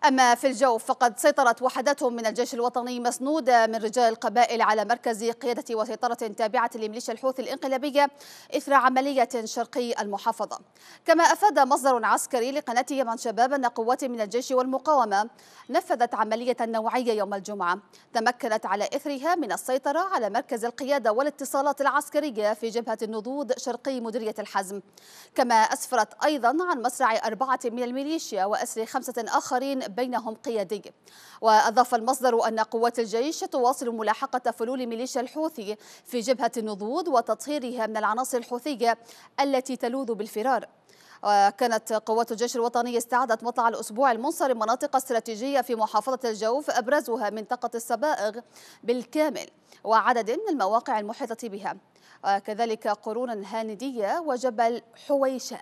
أما في الجوف فقد سيطرت وحدات من الجيش الوطني مسنودة من رجال القبائل على مركز قيادة وسيطرة تابعة لميليشيا الحوثي الانقلابية إثر عملية شرقي المحافظة. كما أفاد مصدر عسكري لقناة يمن شباب أن قوات من الجيش والمقاومة نفذت عملية نوعية يوم الجمعة تمكنت على إثرها من السيطرة على مركز القيادة والاتصالات العسكرية في جبهة النضود شرقي مديرية الحزم. كما أسفرت أيضا عن مصرع 4 من الميليشيا وأسر 5 آخرين بينهم قيادي. وأضاف المصدر أن قوات الجيش تواصل ملاحقة فلول ميليشيا الحوثي في جبهة النضود وتطهيرها من العناصر الحوثية التي تلوذ بالفرار. وكانت قوات الجيش الوطني استعادت مطلع الأسبوع المنصرم مناطق استراتيجية في محافظة الجوف أبرزها منطقة الصبائغ بالكامل وعدد من المواقع المحيطة بها، وكذلك قرون الهاندية وجبل حويشان.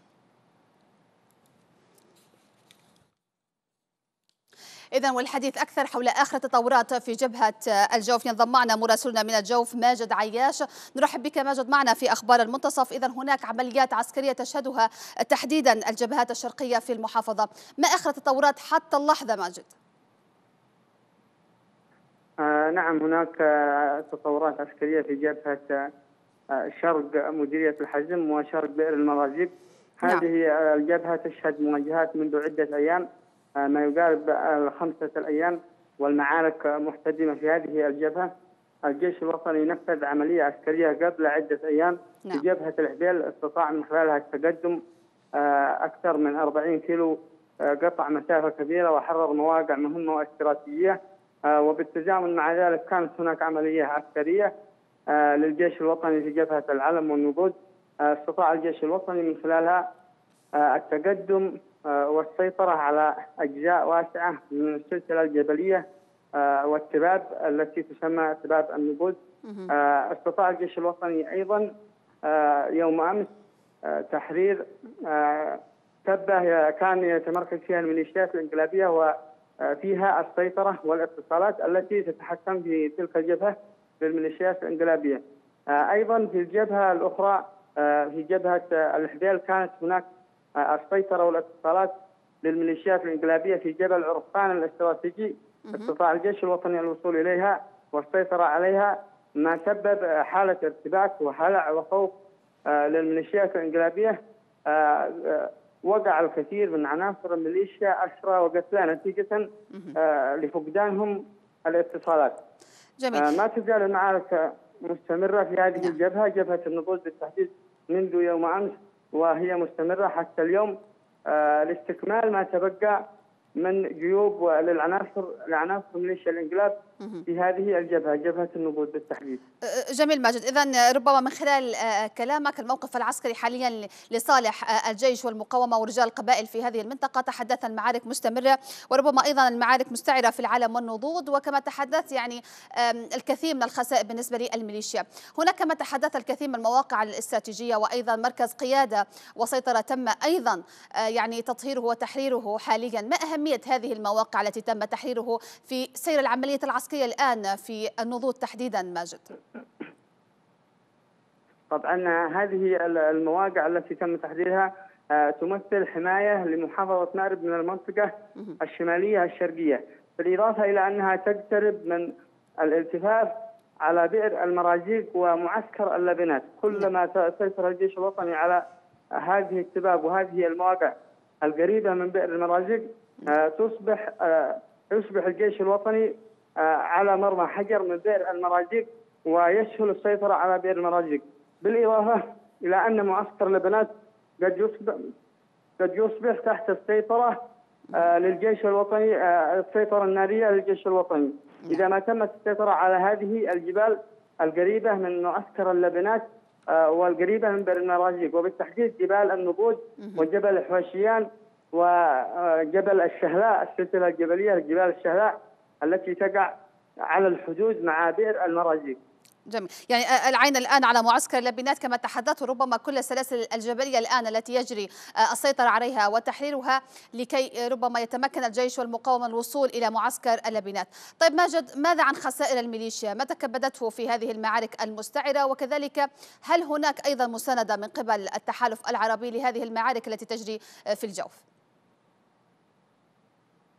إذن والحديث أكثر حول آخر التطورات في جبهة الجوف ينضم معنا مراسلنا من الجوف ماجد عياش. نرحب بك ماجد معنا في أخبار المنتصف. إذن هناك عمليات عسكرية تشهدها تحديدا الجبهات الشرقية في المحافظة، ما آخر التطورات حتى اللحظة ماجد؟ نعم، هناك تطورات عسكرية في جبهة شرق مديرية الحزم وشرق بئر المراجيب. هذه الجبهة تشهد مواجهات منذ عدة أيام، ما يقارب 5 أيام، والمعارك محتدمة في هذه الجبهة. الجيش الوطني نفذ عملية عسكرية قبل عدة أيام في جبهة الحبيل، استطاع من خلالها التقدم أكثر من 40 كيلو، قطع مسافة كبيرة وحرر مواقع مهمة واستراتيجية. وبالتزامن مع ذلك كانت هناك عملية عسكرية للجيش الوطني في جبهة العلم والنضود. استطاع الجيش الوطني من خلالها التقدم والسيطرة على أجزاء واسعة من السلسلة الجبلية والتباب التي تسمى تباب النضود. استطاع الجيش الوطني أيضا يوم أمس تحرير تبة كان يتمركز فيها الميليشيات الانقلابية وفيها السيطرة والاتصالات التي تتحكم في تلك الجبهة بالميليشيات الانقلابية. أيضا في الجبهة الأخرى في جبهة الحبيل كانت هناك السيطرة والاتصالات للميليشيات الانقلابية في جبل عرفان الاستراتيجي. استطاع الجيش الوطني الوصول إليها والسيطرة عليها، ما سبب حالة ارتباك وهلع وخوف للميليشيات الانقلابية. وقع الكثير من عناصر الميليشيا أسرى وقتلى نتيجة لفقدانهم الاتصالات. جميل. ما تزال المعارك مستمرة في هذه الجبهة، جبهة النضود بالتحديد، منذ يوم أمس وهي مستمرة حتى اليوم لاستكمال ما تبقى من جيوب لعناصر ميليشيا الانقلاب في هذه الجبهة، جبهة النضود بالتحديد. جميل ماجد، إذن ربما من خلال كلامك الموقف العسكري حاليا لصالح الجيش والمقاومة ورجال القبائل في هذه المنطقة. تحدث المعارك مستمرة وربما أيضا المعارك مستعرة في العلم والنضود، وكما تحدث يعني الكثير من الخسائر بالنسبة للميليشيا. هناك كما تحدث الكثير من المواقع الاستراتيجية وأيضا مركز قيادة وسيطرة تم أيضا يعني تطهيره وتحريره حاليا. ما أهمية هذه المواقع التي تم تحريره في سير العملية العسكرية الآن في النضود تحديدا ماجد؟ طبعا هذه المواقع التي تم تحريرها تمثل حماية لمحافظة مأرب من المنطقة الشمالية الشرقية، بالإضافة إلى أنها تقترب من الالتفاف على بئر المراجيق ومعسكر اللبنات. كلما سيطر الجيش الوطني على هذه التباب وهذه المواقع القريبة من بئر المراجيق يصبح الجيش الوطني على مرمى حجر من بئر المراجيق ويسهل السيطرة على بئر المراجيق، بالإضافة إلى أن معسكر لبنات قد يصبح تحت السيطرة للجيش الوطني، السيطرة النارية للجيش الوطني، إذا ما تمت السيطرة على هذه الجبال القريبة من معسكر اللبنات والقريبة من بئر المراجيق، وبالتحديد جبال النضود وجبل الحويشيان وجبل الشهلاء، السلسلة الجبلية لجبال الشهلاء التي تقع على الحدود مع بئر المراجيق. جميل، يعني العين الآن على معسكر اللبنات كما تحدثت، ربما كل السلاسل الجبلية الآن التي يجري السيطرة عليها وتحريرها لكي ربما يتمكن الجيش والمقاومة الوصول إلى معسكر اللبنات. طيب ماجد، ماذا عن خسائر الميليشيا؟ ما تكبدته في هذه المعارك المستعرة؟ وكذلك هل هناك أيضا مساندة من قبل التحالف العربي لهذه المعارك التي تجري في الجوف؟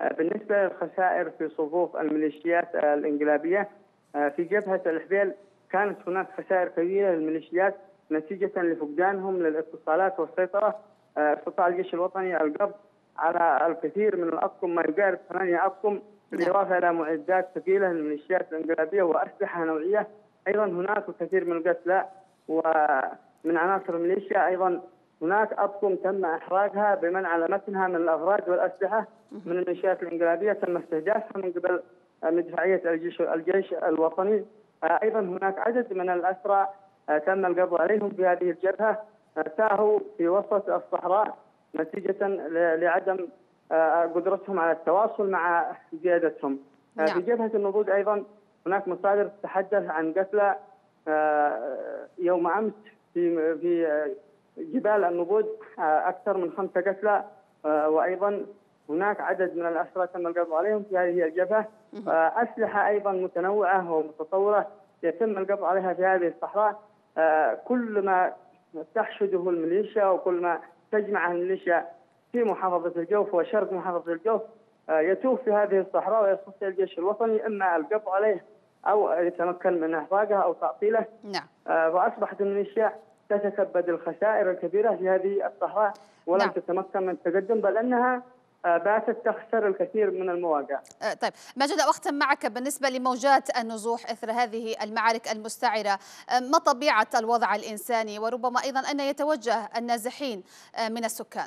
بالنسبة للخسائر في صفوف الميليشيات الإنقلابية في جبهة الإحبيل، كانت هناك خسائر كبيرة للميليشيات نتيجة لفقدانهم للاتصالات والسيطرة. استطاع الجيش الوطني القبض على الكثير من الأطقم، ما يقارب 8 أطقم، بالإضافة إلى معدات ثقيلة للميليشيات الإنقلابية وأسلحة نوعية. أيضا هناك الكثير من القتلى ومن عناصر الميليشيا. أيضا هناك أطقم تم إحراقها بمنع على متنها من الأغراض والأسلحة من الميليشيات الإنقلابية، تم استهدافها من قبل مدفعية الجيش الوطني. أيضا هناك عدد من الأسرى تم القبض عليهم في هذه الجبهة، تاهوا في وسط الصحراء نتيجة لعدم قدرتهم على التواصل مع قيادتهم. في جبهة النضوج أيضا هناك مصادر تتحدث عن قتلى يوم أمس في جبال النضوج، أكثر من 5 قتلى، وأيضا هناك عدد من الأسرى تم القبض عليهم في هذه الجبهة. أسلحة أيضا متنوعة ومتطورة يتم القبض عليها في هذه الصحراء. كل ما تحشده الميليشيا وكل ما تجمعه الميليشيا في محافظة الجوف وشرق محافظة الجوف يتوه في هذه الصحراء، ويستطيع الجيش الوطني إما القبض عليه أو يتمكن من إحراقها أو تعطيله. وأصبحت الميليشيا تتكبد الخسائر الكبيرة في هذه الصحراء ولم تتمكن من التقدم، بل أنها باتت تخسر الكثير من المواقع. طيب ماجد، أختم معك بالنسبة لموجات النزوح إثر هذه المعارك المستعرة، ما طبيعة الوضع الإنساني وربما أيضا أن يتوجه النازحين من السكان؟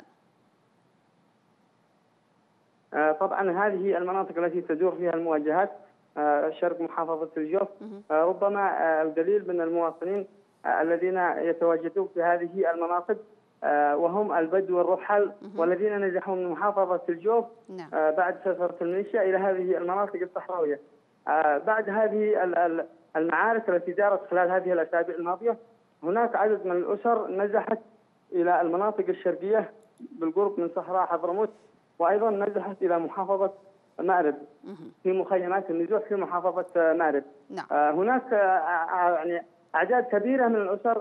طبعا هذه المناطق التي تدور فيها المواجهات شرق محافظة الجوف، ربما القليل من المواطنين الذين يتواجدون في هذه المناطق وهم البدو والرحل والذين نزحوا من محافظة الجوف بعد سيطرة الميليشيا إلى هذه المناطق الصحراوية. بعد هذه المعارك التي دارت خلال هذه الأسابيع الماضية، هناك عدد من الأسر نزحت إلى المناطق الشرقية بالقرب من صحراء حضرموت، وأيضا نزحت إلى محافظة مأرب في مخيمات النزوح في محافظة مأرب. هناك يعني أعداد كبيرة من الأسر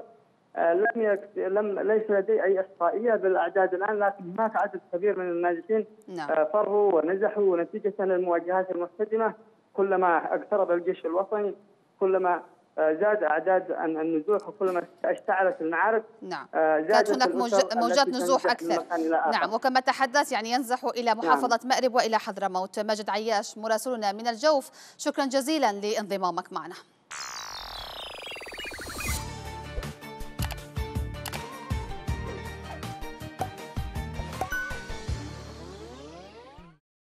ليس لدي أي إحصائية بالأعداد الآن، لكن هناك عدد كبير من النازحين فروا ونزحوا نتيجة للمواجهات المحتدمة. كلما اقترب الجيش الوطني كلما زاد أعداد النزوح، وكلما اشتعلت المعارك كانت هناك موجات نزوح أكثر. وكما تحدث يعني ينزحوا إلى محافظة مأرب وإلى حضرموت. ماجد عياش مراسلنا من الجوف، شكرا جزيلا لانضمامك معنا.